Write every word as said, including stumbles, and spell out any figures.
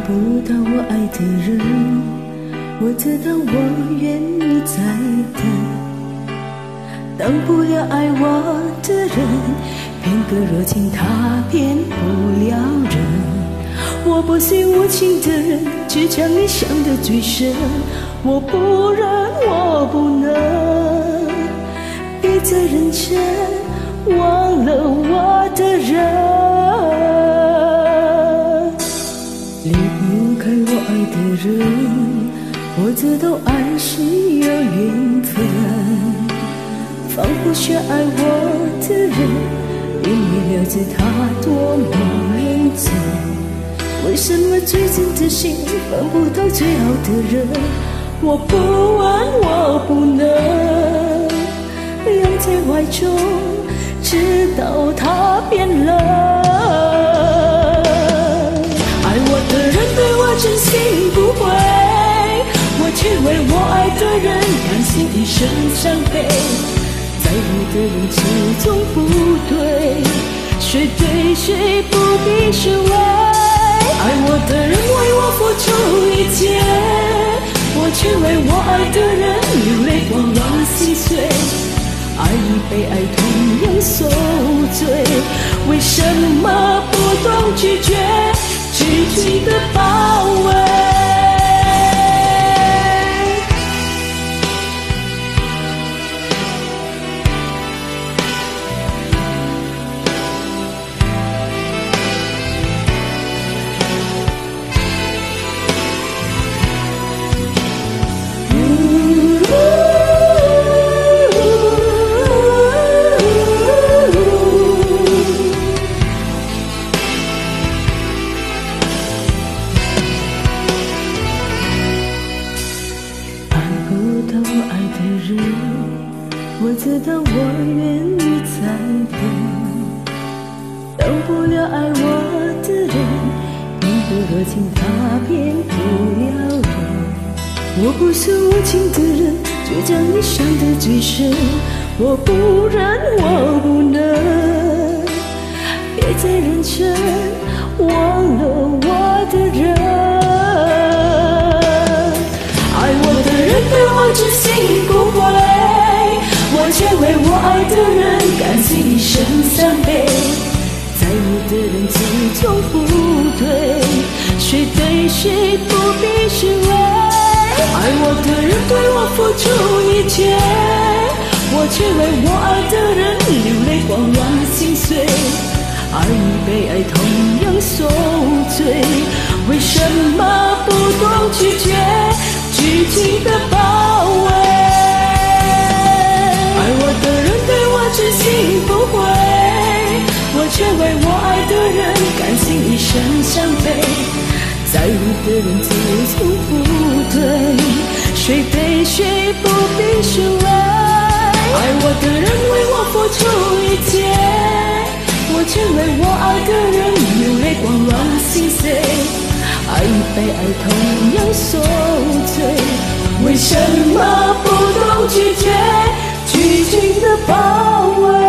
不到我爱的人，我知道我愿意再等，等不了爱我的人，骗个热情他骗不了人。我不是无情的人，只将你想得最深，我不忍我不能，别再认真忘了我的人。离不开我爱的人，我知道爱是有缘分，放不下爱我的人，因为了解他多么认真。为什么最真的心放不到最好的人？我不问我不能，养在怀中，直到他变冷。爱我的人对我真心不会，我却为我爱的人甘心一生伤悲。在乎的人始终不对，谁对谁不必是为。爱我的人为我付出一切，我却为我爱的人流泪光芒心碎。爱与被爱同样受罪，为什么不懂拒绝剧情的包围？我知道我愿意再等，等不了爱我的人，因为热情他骗不了人。我不是无情的人，却将你伤得最深，我不忍我不能，别再认真忘了我的人。爱我的人对我真心不会，我却为我爱的人甘心一生伤悲。在乎的人始终不对，谁对谁不必是为。爱我的人对我付出一切，我却为我爱的人流泪光芒心碎。爱与被爱同样受罪，为什么不懂拒绝剧情的包围？真心不会，我却为我爱的人甘心一生伤悲。在乎的人始终不对，谁对谁不必是为。爱我的人为我付出一切，我却为我爱的人流泪光芒心碎。爱与被爱同样受罪，为什么不懂拒绝剧情的包围？